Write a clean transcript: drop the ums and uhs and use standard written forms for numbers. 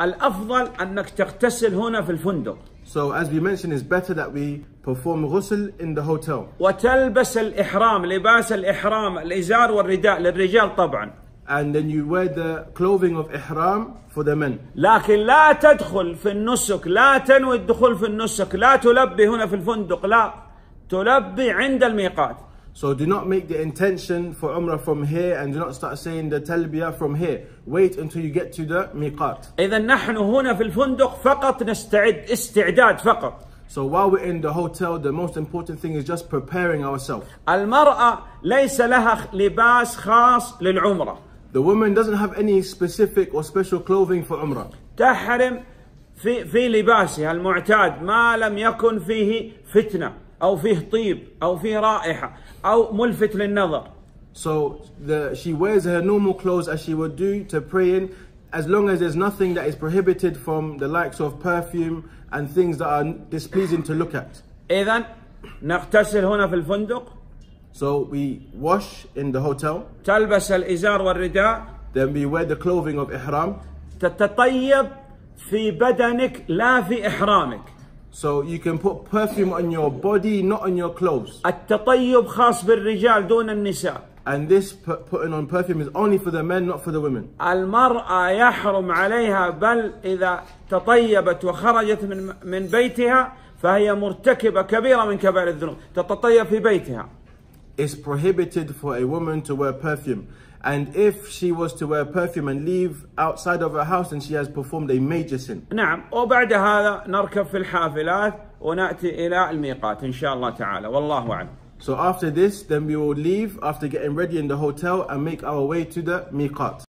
الأفضل أنك تغتسل هنا في الفندق. So as we mentioned, it's better that we perform ghusl in the hotel. وتلبس الإحرام، لباس الإحرام، الإزار والرداء للرجال طبعا. And then you wear the clothing of ihram for the men. لكن لا تدخل في النسك، لا تنوي الدخول في النسك، لا تلبي هنا في الفندق، لا تلبي عند الميقات. So do not make the intention for Umrah from here and do not start saying the talbiyah from here. Wait until you get to the miqat. إذا نحن هنا في الفندق فقط نستعد، استعداد فقط. So while we're in the hotel, the most important thing is just preparing ourselves. المرأة ليس لها لباس خاص للعمرة. The woman doesn't have any specific or special clothing for Umrah. تحرم في لباسها المعتاد ما لم يكن فيه فتنة أو فيه طيب أو فيه رائحة أو ملفت للنظر. So she wears her normal clothes as she would do to pray in, as long as there's nothing that is prohibited from the likes of perfume and things that are displeasing to look at. إذن نغتسل هنا في الفندق. So we wash in the hotel. تلبس الإزار والرداء. Then we wear the clothing of ihram. تتطيب في بدنك لا في إحرامك. So you can put perfume on your body, not on your clothes. التطيب خاص بالرجال دون النساء. And this putting on perfume is only for the men, not for the women. المرأة يحرم عليها، بل إذا تطيبت وخرجت من بيتها فهي مرتكبة كبيرة من كبائر الذنوب. تتطيب في بيتها. It's prohibited for a woman to wear perfume. And if she was to wear perfume and leave outside of her house, then she has performed a major sin. نعم، وبعد هذا نركب في الحافلات ونأتي إلى الميقات إن شاء الله تعالى، والله أعلم. So after this, then we will leave after getting ready in the hotel and make our way to the miqat.